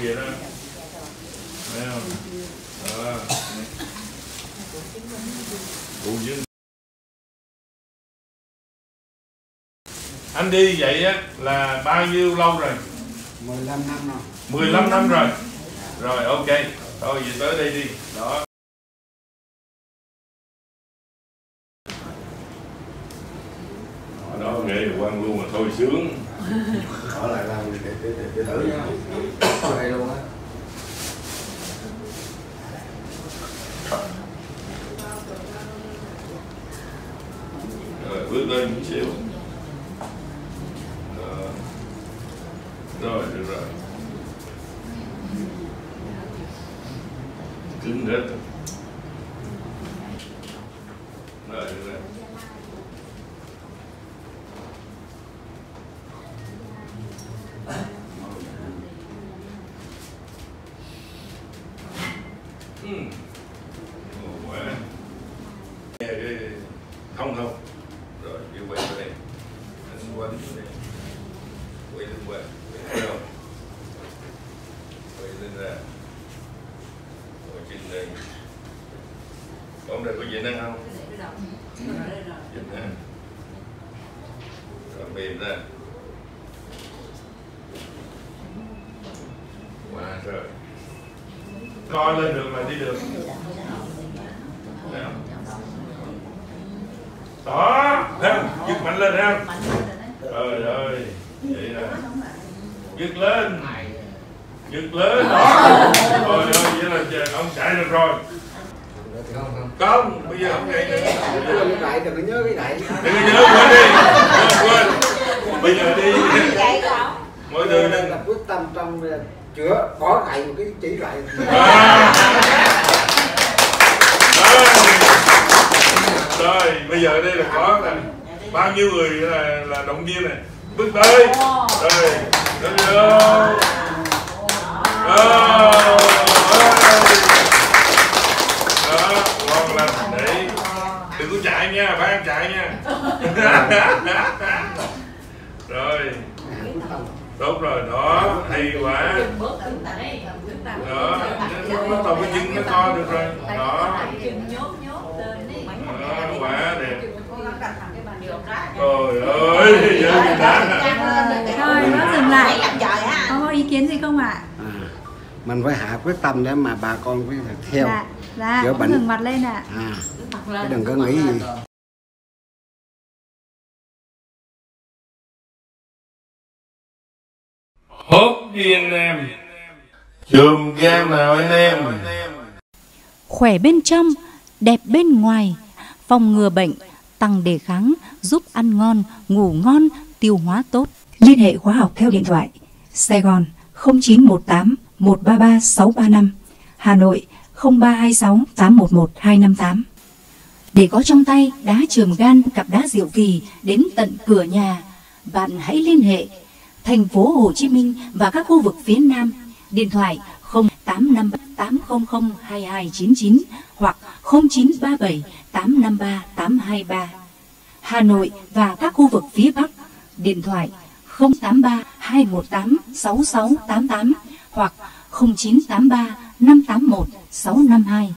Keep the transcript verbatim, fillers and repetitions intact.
vậy đó. Thấy không? Đó. Cụ dương. Anh đi vậy á là bao nhiêu lâu rồi? mười lăm năm rồi. mười lăm năm rồi. Rồi ok. Thôi về tới đây đi. Đó. Đó nghệ quan luôn mà thôi sướng. Ở lại làm để để để, để thử nha. Đây luôn á. Rồi bước lên một xíu. Đó. Rồi được rồi. Cứng hết. Rồi được rồi. Ừ. Ồ, quá. Không không. Rồi đi quay vào đây. Anh qua đi đây. Quay lên qua. Quay lên đâu? Quay lên ra. Ngồi trên đây. Con đây có gì năng không? Dịch nè. Rồi mềm ra. Quá rồi. Coi lên được là đi được. Đó, thấy không? Giật mạnh lên thấy không? Trời ơi, vậy nè. Giật lên. Giật lên, đó. Trời ơi, vậy là ông chạy được rồi. Không, bây giờ không chạy nữa. Đừng có đừng có nhớ cái đẩy. Đừng có nhớ, quên đi. Quên. Bây giờ đi. Mọi người đang là quyết tâm trong chữa bỏ lại một cái chỉ lại. Rồi, bây giờ đây là có là bao nhiêu người là, là động viên này. Bước tới. Rồi, rồi. Rồi. Đó, ngon lành để đừng có chạy nha, phải ăn chạy nha. Rồi. Tốt rồi, đó, hay quá. Đó, nó tàu cái chân nó co được rồi. Đó. Đó, quá đẹp. Trời ơi, giờ người ta. Thôi, nó dừng lại. Có ý kiến gì không ạ? À, mình phải hạ quyết tâm để mà bà con phải theo. Dạ, dạ, cũng ngừng mặt lên ạ. À, à đừng có nghĩ gì. Hốt đi anh em. Chùm game nào anh em. Khỏe bên trong, đẹp bên ngoài, phòng ngừa bệnh, tăng đề kháng, giúp ăn ngon, ngủ ngon, tiêu hóa tốt. Liên hệ khóa học theo điện thoại Sài Gòn không chín một tám một ba ba sáu ba năm, Hà Nội không ba hai sáu tám một một hai năm tám. Để có trong tay đá chườm gan, cặp đá diệu kỳ đến tận cửa nhà, bạn hãy liên hệ thành phố Hồ Chí Minh và các khu vực phía Nam. Điện thoại không tám năm tám không không hai hai chín chín hoặc không chín ba bảy tám năm ba tám hai ba. Hà Nội và các khu vực phía Bắc. Điện thoại không tám ba hai một tám sáu sáu tám tám hoặc không chín tám ba năm tám một sáu năm hai.